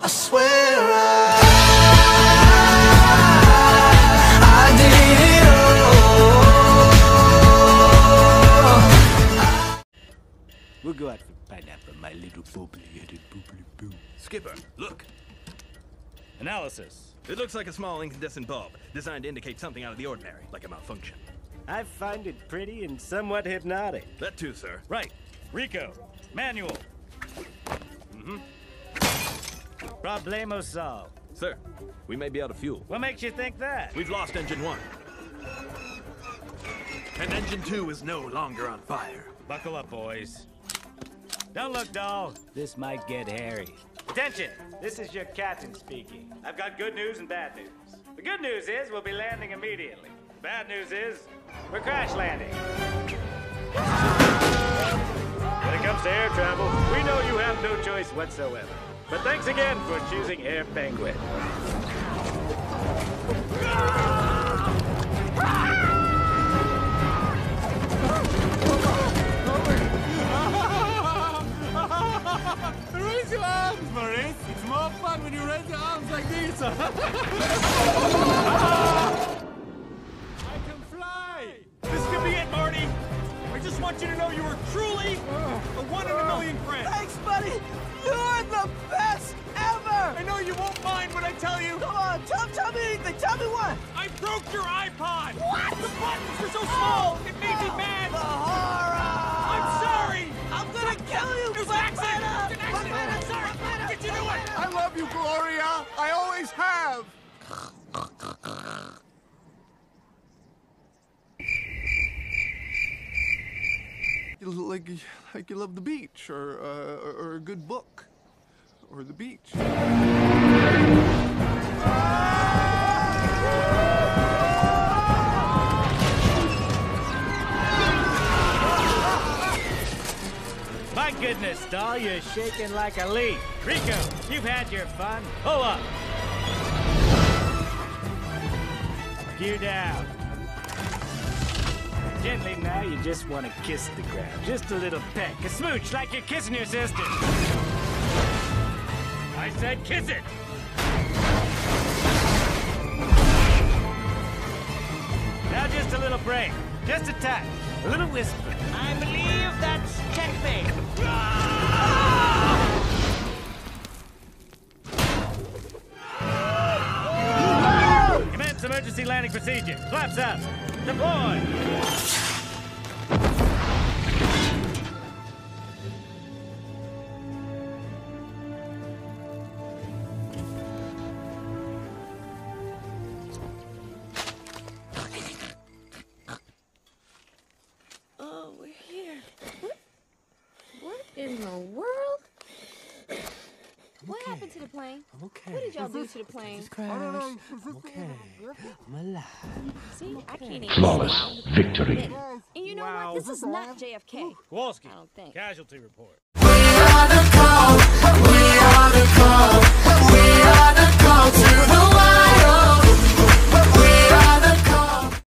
I swear I did it all. We'll go out for pineapple, my little bubbly-headed bubbly boo. Skipper, look. Analysis. It looks like a small incandescent bulb, designed to indicate something out of the ordinary, like a malfunction. I find it pretty and somewhat hypnotic. That too, sir. Right. Rico. Manual. Problemo solved. Sir, we may be out of fuel. What makes you think that? We've lost engine 1. And engine 2 is no longer on fire. Buckle up, boys. Don't look dull. This might get hairy. Attention! This is your captain speaking. I've got good news and bad news. The good news is we'll be landing immediately. The bad news is we're crash landing. When it comes to air travel, we know you have no choice whatsoever. But thanks again for choosing Air Penguin. Raise your arms, Maurice. It's more fun when you raise your arms like this. I can fly. This could be it, Marty. I just want you to know you were truly a one-in-a-million friend. Thanks, buddy. You're the best ever. I know you won't mind when I tell you. Come on, tell me anything. Tell me what. I broke your iPod. What? The buttons were so small. It made me mad. The horror. I'm sorry. I'm gonna kill you. It was an accident. It was an accident. I'm sorry. Did you do it? I love you, Gloria. I always have. Like you love the beach, or a good book, or the beach. My goodness, doll, you're shaking like a leaf. Rico, you've had your fun. Pull up. Gear down. Gently now, you just want to kiss the ground. Just a little peck, a smooch like you're kissing your sister. I said kiss it. Now just a little break. Just a touch. A little whisper. I believe that's checkmate. Commence emergency landing procedure. Flaps up. Deploy. Oh, we're here. What in the world? What happened to the plane? I'm okay. What did y'all do to the plane? Just crashed. I'm okay. I'm alive. See, I can't even Flawless victory. And you know what? This is not JFK. Kowalski. I don't think. Casualty report. We are the call.